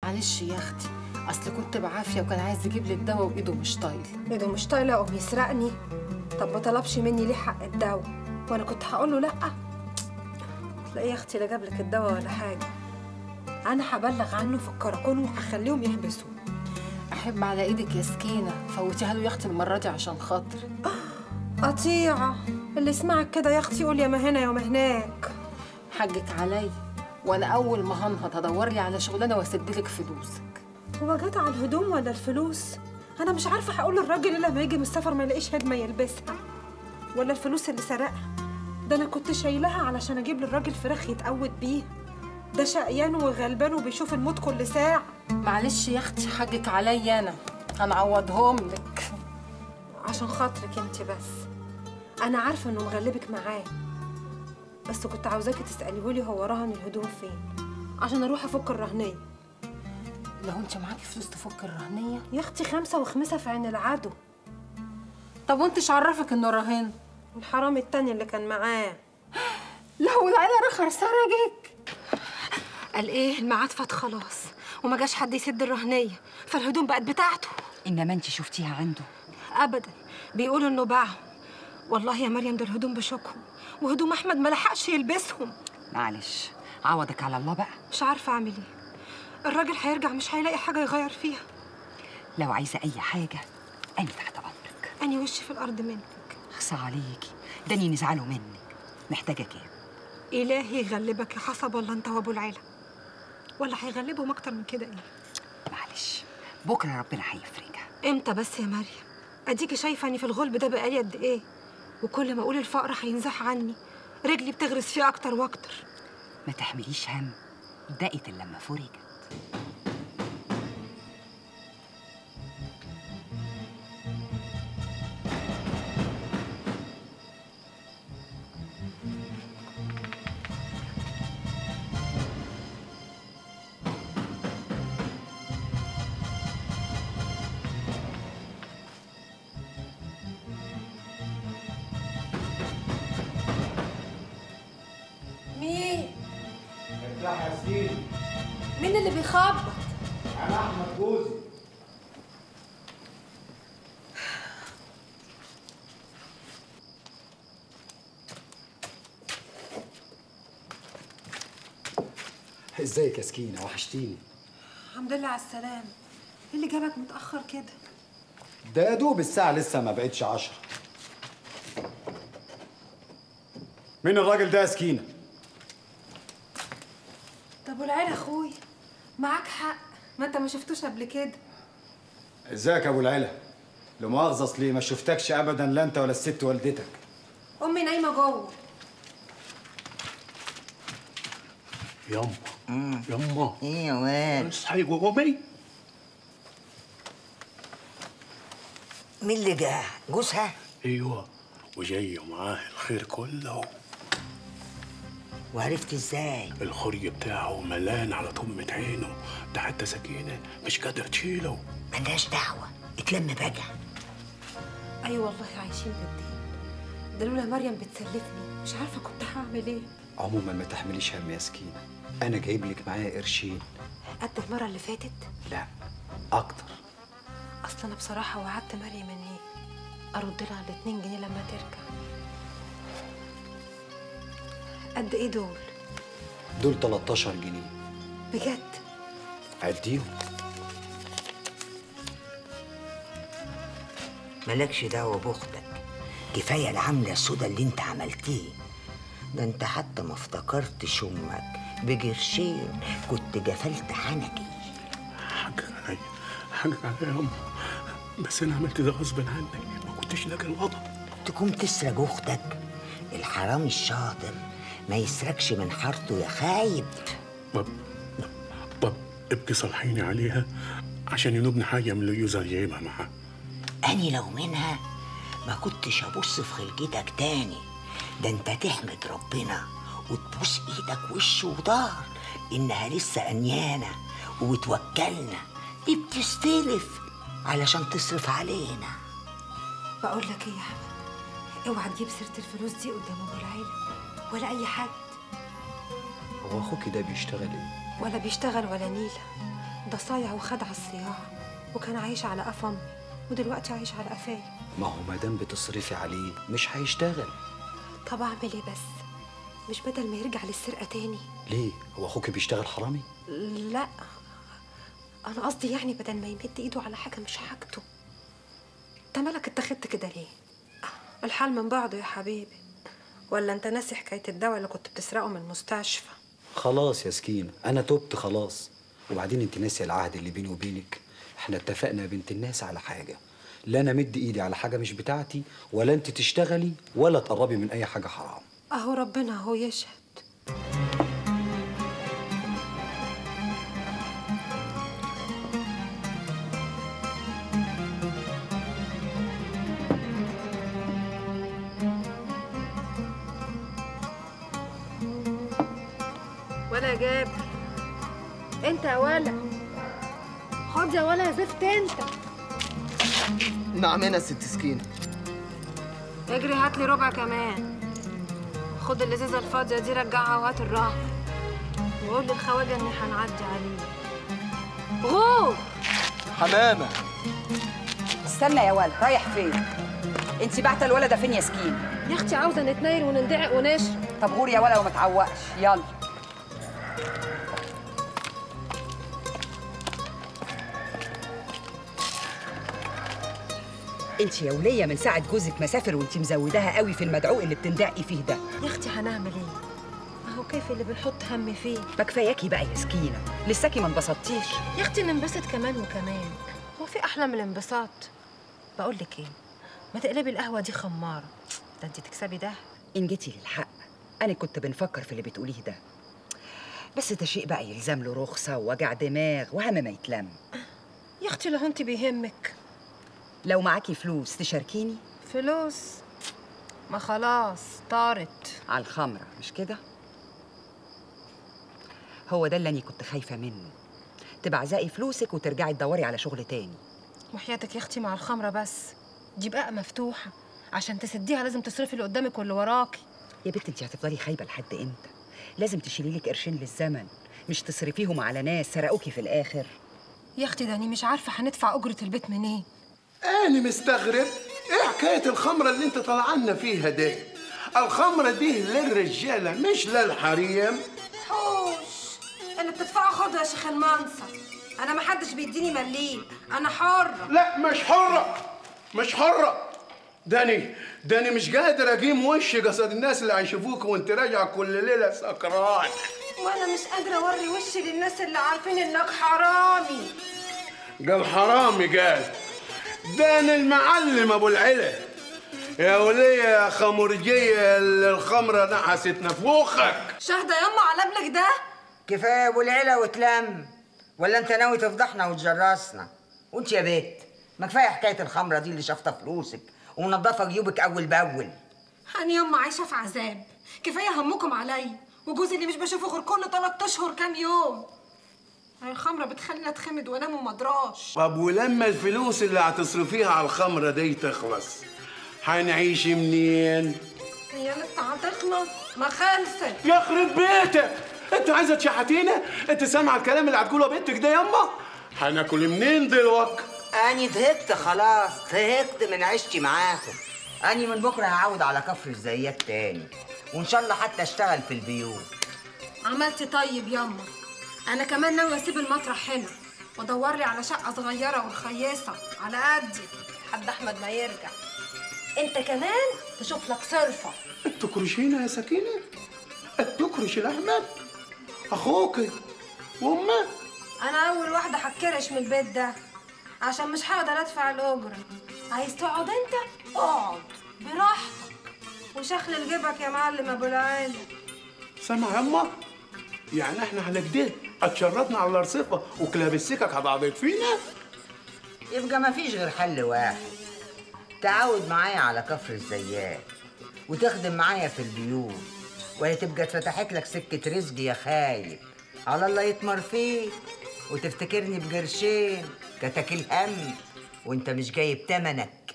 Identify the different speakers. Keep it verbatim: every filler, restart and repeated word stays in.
Speaker 1: معلش يا اختي، اصل كنت بعافيه وكان عايز يجيب لي الدواء وايده مش طايله.
Speaker 2: ايده مش طايله يقوم يسرقني؟ طب ما طلبش مني ليه حق الدواء وانا كنت هقول له لا؟ تلاقيه يا اختي لا جاب لك الدواء ولا حاجه. انا هبلغ عنه في الكراكون وهخليهم يحبسوه.
Speaker 1: احب على ايدك يا سكينه، فوتيها له يا اختي المره دي عشان خاطري.
Speaker 2: قطيعه، اللي يسمعك كده يا اختي يقول يا ما هنا يا ما هناك.
Speaker 1: حقك عليا، وانا اول ما هنهض هدور لي على شغلانه واسدلك فلوسك.
Speaker 2: هو جت على الهدوم ولا الفلوس؟ انا مش عارفه هقول للراجل اللي لما يجي من السفر ما يلاقيش هدمه يلبسها، ولا الفلوس اللي سرقها. ده انا كنت شايلها علشان اجيب للراجل فراخ يتقوت بيها. ده شقيان وغلبان وبيشوف الموت كل ساعه.
Speaker 1: معلش يا اختي حقك عليا، انا هنعوضهم لك
Speaker 2: عشان خاطرك انت بس. انا عارفه انه مغلبك معاه، بس كنت عاوزاكي تساليهولي هو رهن الهدوم فين عشان اروح افك الرهنيه.
Speaker 1: لو انت معاكي فلوس تفك الرهنيه
Speaker 2: يا اختي خمسه وخمسه في عين العدو.
Speaker 1: طب وانتش عرفك انه رهن؟
Speaker 2: الحرامي التاني اللي كان معاه.
Speaker 1: لو العيله رخر سرقك.
Speaker 2: قال ايه؟ الميعاد فات خلاص وما جاش حد يسد الرهنيه، فالهدوم بقت بتاعته.
Speaker 3: انما انت شفتيها عنده؟
Speaker 2: ابدا، بيقولوا انه باعهم. والله يا مريم ده الهدوم بشوكهم، وهدوم احمد ما لحقش يلبسهم.
Speaker 3: معلش عوضك على الله بقى.
Speaker 2: مش عارفه اعمل ايه. الراجل هيرجع مش هيلاقي حاجه يغير فيها.
Speaker 3: لو عايزه اي حاجه انا تحت امرك.
Speaker 2: اني وشي في الارض منك.
Speaker 3: اخصى عليكي، داني نزعله منك. محتاجه كام؟
Speaker 2: الهي يغلبك يا حسب ولا انت وابو العيله، ولا هيغلبهم اكتر من كده ايه؟
Speaker 3: معلش بكره ربنا هيفرجها.
Speaker 2: امتى بس يا مريم؟ اديكي شايفه اني في الغلب ده بقالي قد ايه، وكل ما اقول الفقر هينزح عني رجلي بتغرس فيه اكتر واكتر.
Speaker 3: ما تحمليش هم، دقت إلا لما فرجت.
Speaker 2: مين؟
Speaker 4: افتح يا سيدي.
Speaker 2: مين اللي بيخبط؟
Speaker 4: انا احمد جوزي. ازيك يا سكينه؟ وحشتيني.
Speaker 2: الحمد لله على السلامه. ايه اللي جابك متاخر كده؟
Speaker 4: ده يا دوب الساعه لسه ما بقتش عشرة. مين الراجل ده يا سكينه؟
Speaker 2: طب والعيله اخويا، معاك حق، ما انت ما شفتوش قبل كده.
Speaker 4: ازيك يا ابو العلا؟ لا مؤاخذه اصلي ما شفتكش ابدا، لا انت ولا الست والدتك.
Speaker 2: امي نايمه جوه.
Speaker 5: يما يما
Speaker 6: ايه يا واد؟
Speaker 5: اصحي قومي.
Speaker 6: مين اللي جه؟ جوزها؟
Speaker 5: ايوه، وجاي معاه الخير كله.
Speaker 6: وعرفت ازاي؟
Speaker 5: الخري بتاعه ملان على طمة عينه، ده حتى سكينة مش قادرة تشيله.
Speaker 6: ملناش دعوة، اتلم بقى.
Speaker 2: اي أيوة والله عايشين بالدين. ده لولا مريم بتسلفني مش عارفه كنت هعمل ايه.
Speaker 4: عموما ما تحمليش هم يا سكينه، انا جايب لك معايا قرشين.
Speaker 2: قد المره اللي فاتت؟
Speaker 4: لا اكتر.
Speaker 2: اصل انا بصراحه وعدت مريم اني ارد لها الاتنين جنيه لما ترجع. قد ايه دول؟
Speaker 4: دول تلتاشر جنيه.
Speaker 2: بجد؟
Speaker 4: عديهم.
Speaker 6: مالكش دعوة باختك، كفاية العملة السودا اللي انت عملتيه. ده انت حتى ما افتكرتش امك بقرشين كنت جفلت حنكي.
Speaker 5: حقك عليا، حقك عليا يا أم، بس أنا عملت ده غصب عني، ما كنتش لاقي الوضع.
Speaker 6: تقوم تسرق أختك؟ الحرامي الشاطر ما يسرقش من حارته يا خايب.
Speaker 5: طب طب ابقي صالحيني عليها عشان ينوبني حاجة من اللي يوزر جايبها معاه.
Speaker 6: أني لو منها ما كنتش أبص في خلقتك تاني. ده انت تحمد ربنا وتبوس ايدك وش وضهر انها لسه انيانه وبتوكلنا. دي بتستلف علشان تصرف علينا.
Speaker 2: بقول لك ايه يا احمد، اوعى تجيب سيره الفلوس دي قدام ابو العيله ولا اي حد.
Speaker 4: هو اخوكي ده بيشتغل ايه؟
Speaker 2: ولا بيشتغل ولا نيله، ده صايع وخد على الصياعة، وكان عايش على قفا امي، ودلوقتي عايش على قفاي.
Speaker 7: ما هو مادام بتصرفي عليه مش هيشتغل.
Speaker 2: طب اعمل ايه بس؟ مش بدل ما يرجع للسرقة تاني؟
Speaker 7: ليه؟ هو اخوك بيشتغل حرامي؟
Speaker 2: لا، انا قصدي يعني بدل ما يمد ايده على حاجة مش حاجته. انت مالك اتخذت كده ليه؟ الحال من بعضه يا حبيبي، ولا انت ناسي حكاية الدواء اللي كنت بتسرقه من المستشفى؟
Speaker 7: خلاص يا سكينة، أنا تبت خلاص. وبعدين أنت ناسية العهد اللي بيني وبينك؟ إحنا اتفقنا يا بنت الناس على حاجة، لا أنا مد إيدي على حاجة مش بتاعتي، ولا أنت تشتغلي ولا تقربي من أي حاجة حرام.
Speaker 2: اهو ربنا اهو يشهد.
Speaker 1: ولا جابر، انت يا ولا خد يا ولا يا زفت انت.
Speaker 8: نعم يا ست سكينة.
Speaker 1: اجري هات لي ربع كمان. خد الازازه الفاضيه دي رجعها وهات الرهن، وقول للخواجه اني هنعدي عليه. غور
Speaker 8: حمامة.
Speaker 3: استنى يا ولد، رايح فين؟ انت بعت الولد ده فين يا سكينة؟
Speaker 1: يا اختي عاوزه نتنايل وندعق ونشرب.
Speaker 3: طب غور يا ولد وما تعوقش، يلا. انت يا وليه من ساعه جوزك مسافر وانت مزوداها قوي في المدعوق اللي بتندقي فيه ده.
Speaker 1: يا اختي هنعمل ايه؟ اهو كيف اللي بنحط هم فيه.
Speaker 3: ما كفاياكي بقى يا سكينه، لساكي ما انبسطتيش.
Speaker 1: يا اختي ننبسط كمان وكمان، هو في احلى من الانبساط؟ بقول لك ايه، ما تقلبي القهوه دي خماره، ده انت تكسبي ده.
Speaker 3: ان جيتي للحق انا كنت بنفكر في اللي بتقوليه ده، بس ده شيء بقى يلزم له رخصه ووجع دماغ وهم ما يتلم.
Speaker 1: يا اختي لو انت بيهمك.
Speaker 3: لو معاكي فلوس تشاركيني.
Speaker 1: فلوس؟ ما خلاص طارت
Speaker 3: على الخمره مش كده؟ هو ده اللي أنا كنت خايفة منه، تبعزقي فلوسك وترجعي تدوري على شغل تاني.
Speaker 1: وحياتك يا اختي مع الخمره بس دي بقى مفتوحه، عشان تسديها لازم تصرفي اللي قدامك واللي وراكي.
Speaker 3: يا بنت انت هتفضلي خايبه لحد امتى؟ لازم تشيلي لك قرشين للزمن، مش تصرفيهم على ناس سرقوكي في الاخر.
Speaker 1: يا اختي داني مش عارفه هندفع اجره البيت منين.
Speaker 5: أنا مستغرب إيه حكاية الخمرة اللي أنت طلعنا فيها ده؟ الخمرة دي للرجالة مش للحريم.
Speaker 2: حوش اللي بتدفعه خده يا شيخ المنصب، انا ما حدش بيديني مليم، انا حره.
Speaker 5: لا مش حرة، مش حرة. داني داني مش قادر أقيم وشي قصاد الناس اللي هيشوفوك وأنت راجعة كل ليلة سكران.
Speaker 2: وانا مش قادره اوري وشي للناس اللي عارفين انك حرامي.
Speaker 5: قال حرامي قال. داني المعلم ابو العلا. يا وليه يا خمرجيه اللي الخمره نحست نفوخك.
Speaker 2: شاهده يما على ابنك ده.
Speaker 6: كفايه ابو العلا وتلم، ولا انت ناوي تفضحنا وتجرسنا؟ وانت يا بيت ما كفايه حكايه الخمره دي اللي شافطه فلوسك ومنضفه جيوبك اول باول.
Speaker 2: انا يما عايشه في عذاب، كفايه همكم عليا وجوزي اللي مش بشوفه غير كل ثلاث اشهر كام يوم. الخمره بتخليني اتخمد وانام ومدراش.
Speaker 5: طب ولما الفلوس اللي هتصرفيها على الخمره دي تخلص هنعيش منين؟
Speaker 2: هي لسه هتخلص؟ ما خلصت.
Speaker 5: يخرب بيتك، انت عايزه تشحتينا؟ انت سامعه الكلام اللي هتقوله بنتك ده ياما؟ هناكل منين دلوقتي؟
Speaker 6: اني زهقت خلاص، زهقت من عيشتي معاكم. اني من بكره هعود على كفر الزيات تاني، وان شاء الله حتى اشتغل في البيوت.
Speaker 2: عملتي طيب ياما، انا كمان ناوي اسيب المطرح هنا وادور لي على شقه صغيره ورخيصه على قدي لحد احمد ما يرجع. انت كمان تشوف لك صرفه.
Speaker 5: تكرشينا يا سكينه؟ تكرش لاحمد اخوكي وامك؟
Speaker 2: انا اول واحده هتكرش من البيت ده عشان مش هقدر ادفع الاجره. عايز تقعد انت اقعد براحتك وشخلل جيبك يا معلم ابو العالي.
Speaker 5: سامع يما؟ يعني احنا على كده اتشرطنا على الرصيفه وكلاب السكك هتعضد فينا؟
Speaker 6: يبقى ما فيش غير حل واحد، تعاود معايا على كفر الزيات وتخدم معايا في البيوت، ولا تبقى اتفتحت لك سكه رزق يا خايب على الله يتمر فيك وتفتكرني بقرشين كتاكل هم وانت مش جايب تمنك.